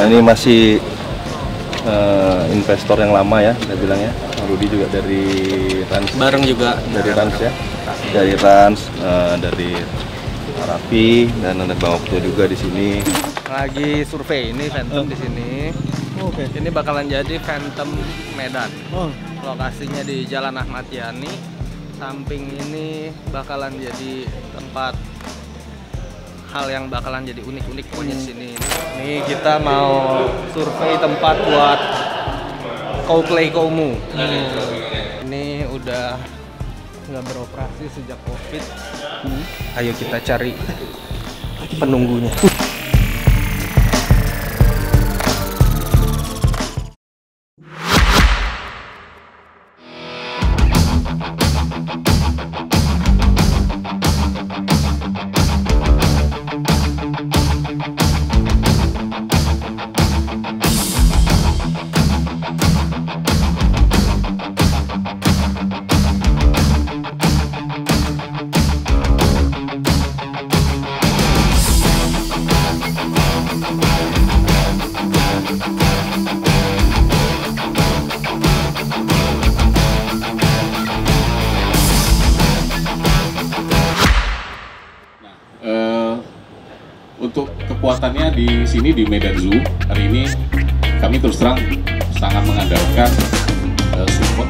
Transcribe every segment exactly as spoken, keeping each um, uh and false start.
Nah, ini masih uh, investor yang lama ya, saya bilang ya. Rudi juga dari Rans. Bareng juga dari Rans ya. Dari Rans, uh, dari Arapi, dan ada Bang Okto juga di sini. Lagi survei ini Phantom uh. di sini. Oh, Oke. Okay. Ini bakalan jadi Phantom Medan. Oh. Lokasinya di Jalan Ahmad Yani. Samping ini bakalan jadi tempat hal yang bakalan jadi unik-unik pokoknya di sini. Nih kita mau survei tempat buat Coldplay Komu. Hmm. Ini udah nggak beroperasi sejak COVID. Hmm. Ayo kita cari penunggunya. Untuk kekuatannya di sini di Medan Zoo hari ini kami terus terang sangat mengandalkan uh, support.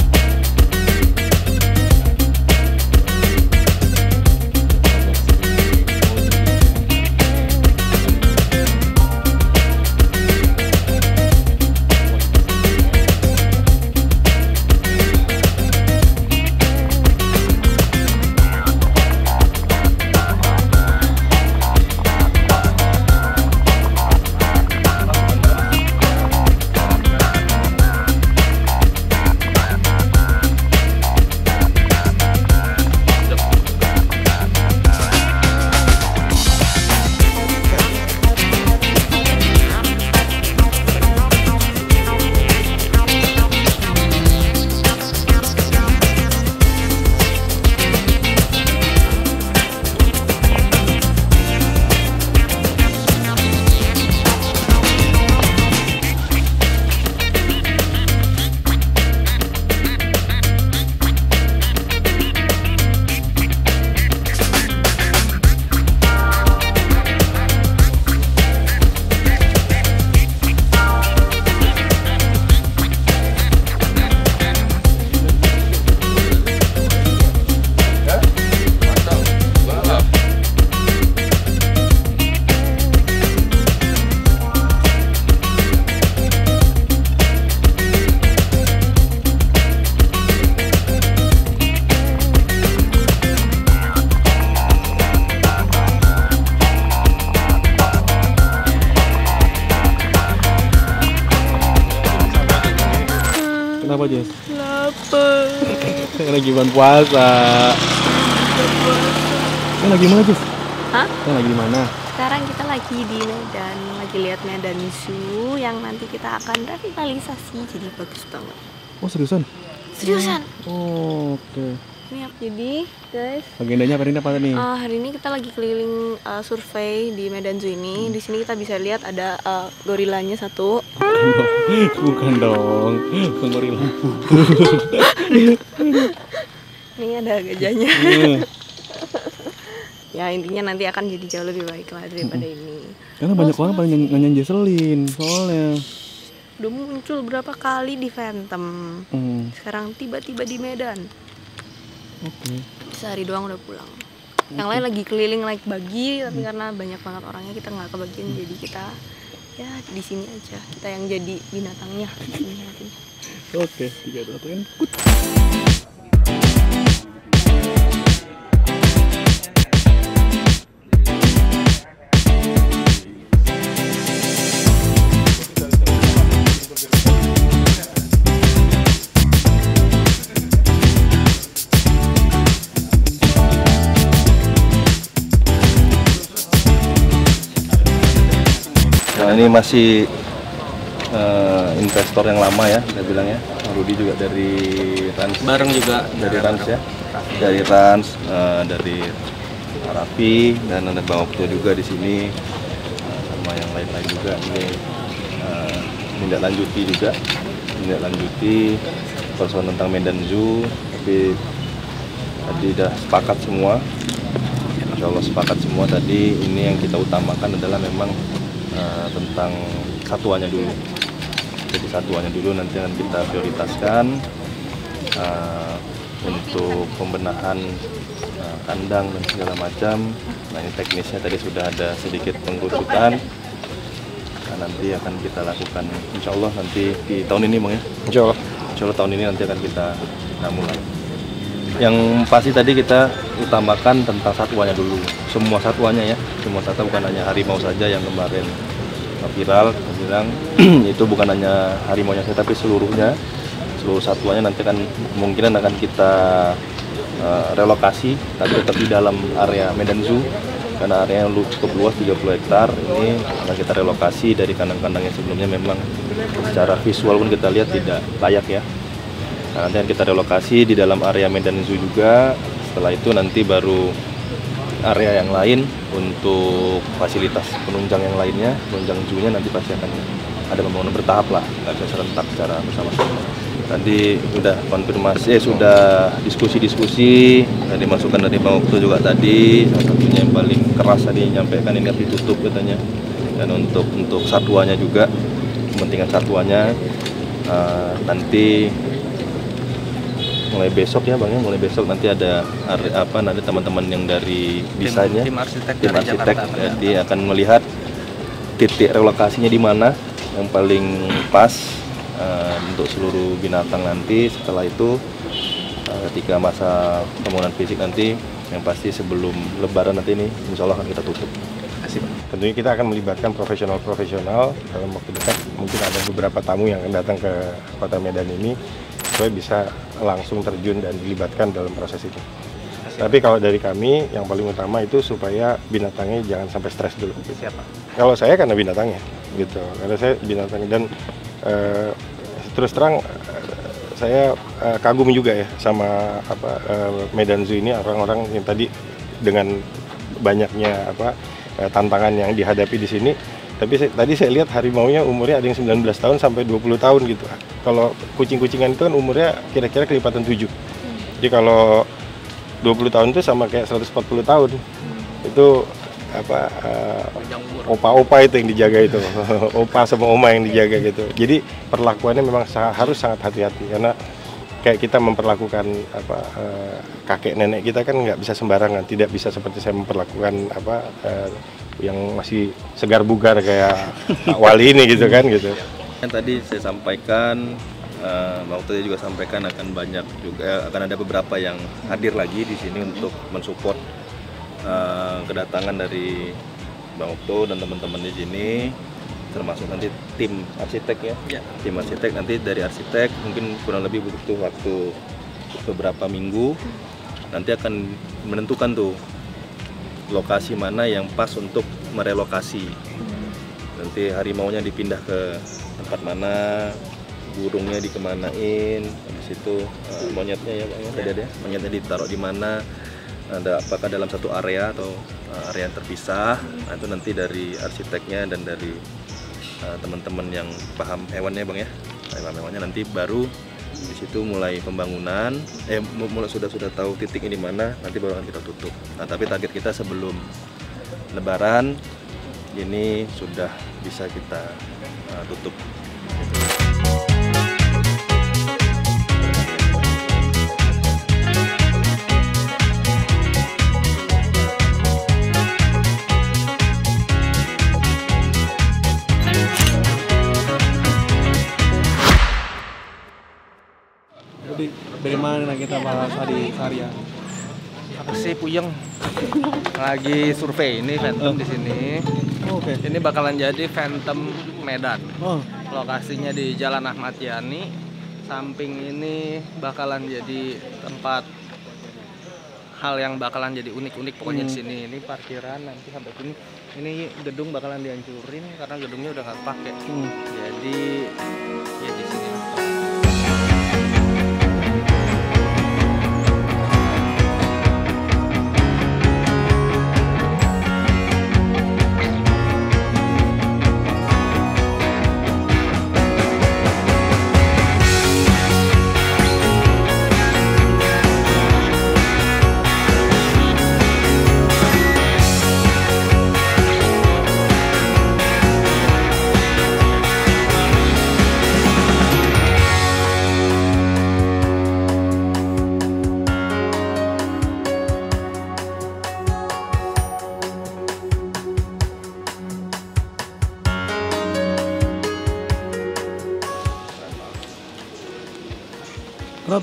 Kenapa, Jess? Lapar. Lagi bulan puasa. Ini lagi mana, Jess? Hah? Ini lagi di mana? Sekarang kita lagi di Medan, lagi lihat Medan Zoo yang nanti kita akan revitalisasi, jadi bagus banget. Oh, seriusan? Seriusan? Oh, oke. Okay. Ini apa jadi, guys? Agendanya hari ini apa nih? Uh, hari ini kita lagi keliling uh, survei di Medan Zoo ini. Di sini kita bisa lihat ada uh, gorilanya satu. Bukan dong, bukan gorila. Ini ada gajahnya. Ya intinya nanti akan jadi jauh lebih baik lah daripada ini. Karena banyak orang pada nyanyiin Jesselyn soalnya. Udah muncul berapa kali di Phantom. Hmm. Sekarang tiba-tiba di Medan. Oke. Okay. Sehari doang udah pulang. Okay. Yang lain lagi keliling naik bagi, tapi hmm. karena banyak banget orangnya kita nggak kebagian, hmm. jadi kita ya di sini aja. Kita yang jadi binatangnya. Oke, okay, tiga dua satu ikut. Nah, ini masih uh, investor yang lama ya, saya bilang ya. Rudi juga dari Rans. Bareng juga dari Rans ya. Dari Rans, uh, dari Arapi, dan ada Bang Okto juga di sini, uh, sama yang lain-lain juga. Ini menindaklanjuti juga, menindaklanjuti persoalan tentang Medan Zoo, tapi tadi udah sepakat semua. Insya Allah sepakat semua tadi. Ini yang kita utamakan adalah memang uh, tentang satuannya dulu. Jadi satuannya dulu nanti akan kita prioritaskan uh, untuk pembenahan uh, kandang dan segala macam. Nah ini teknisnya tadi sudah ada sedikit pengkerucutan. Nah, nanti akan kita lakukan Insya Allah nanti di tahun ini Bang ya. Insya Allah. Insya Allah tahun ini nanti akan kita nah, mulai. Yang pasti tadi kita utamakan tentang satuannya dulu, semua satuannya ya, semua satwa bukan hanya harimau saja yang kemarin viral, saya bilang itu bukan hanya harimaunya saja tapi seluruhnya, seluruh satuannya nanti akan kemungkinan akan kita uh, relokasi, tapi tetap di dalam area Medan Zoo karena area yang cukup luas tiga puluh hektar ini akan kita relokasi dari kandang-kandang yang sebelumnya memang secara visual pun kita lihat tidak layak ya. Nah, nanti akan kita relokasi di dalam area Medan Zoo juga. Setelah itu nanti baru area yang lain untuk fasilitas penunjang yang lainnya, penunjang zoo-nya nanti pasti akan ada pembangunan bertahap lah, nggak bisa serentak secara bersama-sama. Tadi sudah konfirmasi, eh, sudah diskusi-diskusi, tadi masukan dari Bang Okto juga tadi, salah satunya yang paling keras tadi menyampaikan ini harus ditutup katanya. Dan untuk untuk satuannya juga, kepentingan satuannya uh, nanti mulai besok ya Bang ya, mulai besok nanti ada apa nanti teman-teman yang dari desainnya, tim, tim arsitek, tim dari arsitek Jakarta, jadi ya. akan melihat titik relokasinya di mana yang paling pas uh, untuk seluruh binatang nanti. Setelah itu uh, ketika masa pembangunan fisik nanti yang pasti sebelum Lebaran nanti ini Insya Allah akan kita tutup. Tentunya kita akan melibatkan profesional-profesional dalam waktu dekat. Mungkin ada beberapa tamu yang akan datang ke Kota Medan ini supaya bisa langsung terjun dan dilibatkan dalam proses itu. Tapi kalau dari kami yang paling utama itu supaya binatangnya jangan sampai stres dulu. Siapa? Kalau saya karena binatangnya, gitu. Karena saya binatangnya dan uh, terus terang uh, saya uh, kagum juga ya sama apa uh, Medan Zoo ini, orang-orang yang tadi dengan banyaknya apa uh, tantangan yang dihadapi di sini. Tapi saya, tadi saya lihat harimaunya umurnya ada yang sembilan belas tahun sampai dua puluh tahun gitu. Kalau kucing-kucingan itu kan umurnya kira-kira kelipatan tujuh. Jadi kalau dua puluh tahun itu sama kayak seratus empat puluh tahun. Itu apa uh, opa-opa itu yang dijaga itu. Opa sama oma yang dijaga gitu. Jadi perlakuannya memang harus sangat hati-hati karena kayak kita memperlakukan apa uh, kakek nenek kita kan nggak bisa sembarangan, tidak bisa seperti saya memperlakukan apa uh, yang masih segar bugar kayak Pak Wali ini gitu kan gitu. Yang tadi saya sampaikan, uh, Bang Okto juga sampaikan akan banyak juga akan ada beberapa yang hadir lagi di sini untuk mensupport uh, kedatangan dari Bang Okto dan teman-teman di sini, termasuk nanti tim arsitek ya. ya. Tim arsitek nanti dari arsitek mungkin kurang lebih butuh waktu beberapa minggu, nanti akan menentukan tuh lokasi mana yang pas untuk merelokasi. Nanti harimaunya dipindah ke tempat mana, burungnya dikemanain, habis itu uh, monyetnya ya Bang ya, tadi ada ya, monyetnya ditaruh di mana, ada apakah dalam satu area atau uh, area yang terpisah. Nah, itu nanti dari arsiteknya dan dari uh, teman-teman yang paham hewannya Bang ya, paham hewannya nanti baru di situ mulai pembangunan, eh mulai sudah sudah tahu titiknya di mana, nanti baru akan kita tutup. Nah, tapi target kita sebelum Lebaran ini sudah bisa kita uh, tutup. Jadi dari mana kita bahas hari karya? Apa sih Puyeng? Lagi survei ini Phantom di sini. Oh, Oke. Okay. Ini bakalan jadi Phantom Medan. Oh. Lokasinya di Jalan Ahmad Yani. Samping ini bakalan jadi tempat hal yang bakalan jadi unik-unik pokoknya Hmm. di sini. Ini parkiran nanti sampai sini. Ini gedung bakalan dihancurin karena gedungnya udah nggak pakai. Hmm. Jadi ya di sini.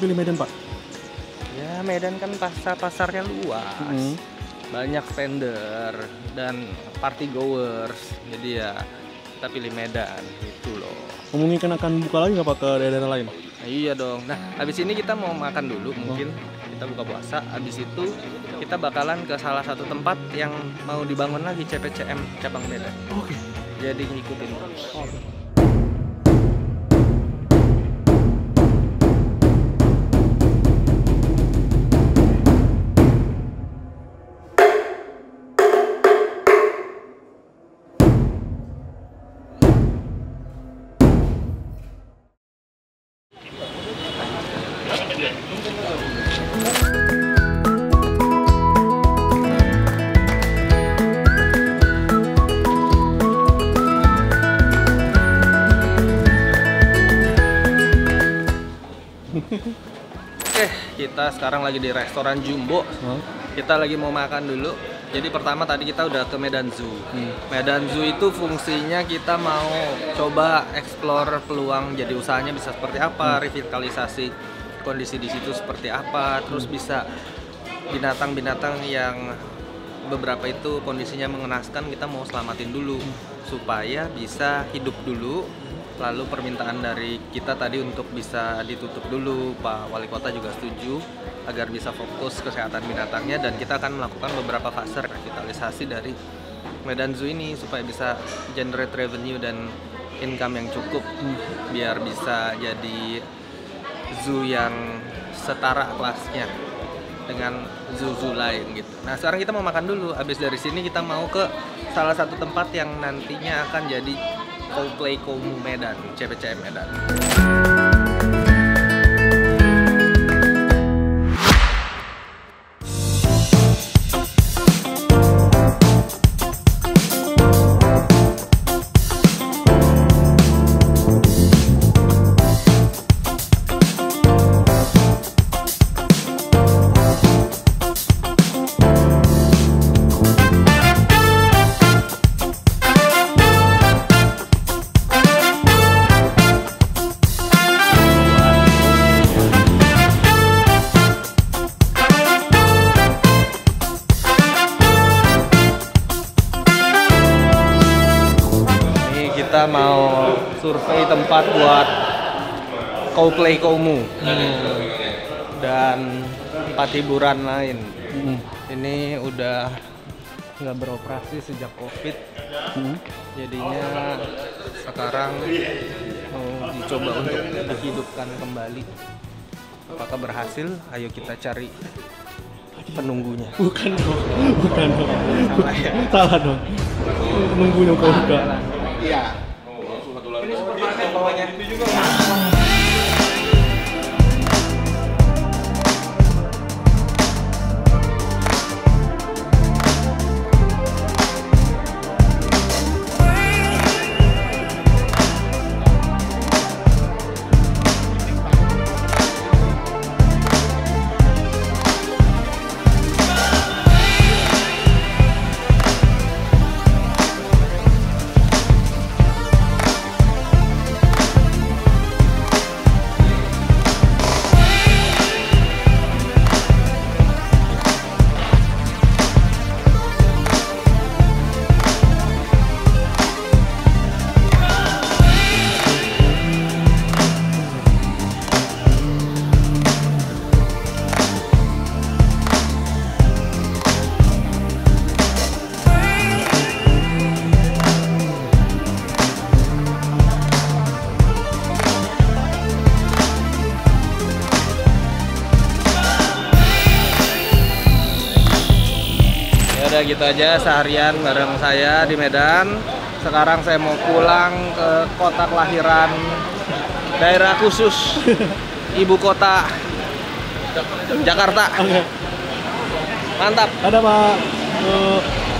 pilih Medan, Pak? Ya Medan kan pasar pasarnya luas, Hmm. banyak vendor dan party goers, jadi ya kita pilih Medan gitu loh. Memungkinkan akan buka lagi nggak Pak ke daerah lain? Nah, iya dong. Nah habis ini kita mau makan dulu mungkin kita buka puasa. Habis itu kita bakalan ke salah satu tempat yang mau dibangun lagi C P C M cabang Medan. Oke. Jadi ngikutin terus. Oke, kita sekarang lagi di restoran Jumbo. Huh? Kita lagi mau makan dulu. Jadi pertama tadi kita udah ke Medan Zoo. Hmm. Medan Zoo itu fungsinya kita mau coba explore peluang jadi usahanya bisa seperti apa, revitalisasi kondisi di situ seperti apa, terus bisa binatang-binatang yang beberapa itu kondisinya mengenaskan kita mau selamatin dulu supaya bisa hidup dulu. Lalu permintaan dari kita tadi untuk bisa ditutup dulu, Pak Wali Kota juga setuju agar bisa fokus kesehatan binatangnya, dan kita akan melakukan beberapa fase revitalisasi dari Medan Zoo ini supaya bisa generate revenue dan income yang cukup biar bisa jadi zoo yang setara kelasnya dengan zoo-zoo lain gitu. Nah sekarang kita mau makan dulu, habis dari sini kita mau ke salah satu tempat yang nantinya akan jadi Coldplay Komu Medan, C P C M Medan. Kita mau survei tempat buat Coldplay Komu dan tempat hiburan lain. Hmm. Ini udah nggak beroperasi sejak COVID, Hmm. jadinya sekarang mau dicoba untuk dihidupkan kembali. Apakah berhasil? Ayo kita cari penunggunya. Bukan dong, bukan dong. Salah ya? Salah dong. Nunggu yang kau buka. Iya. Ini supermarket bawahnya. Udah gitu aja seharian bareng saya di Medan. Sekarang saya mau pulang ke kota kelahiran, daerah khusus ibu kota Jakarta. Oke. Mantap. Ada Pak. Eh,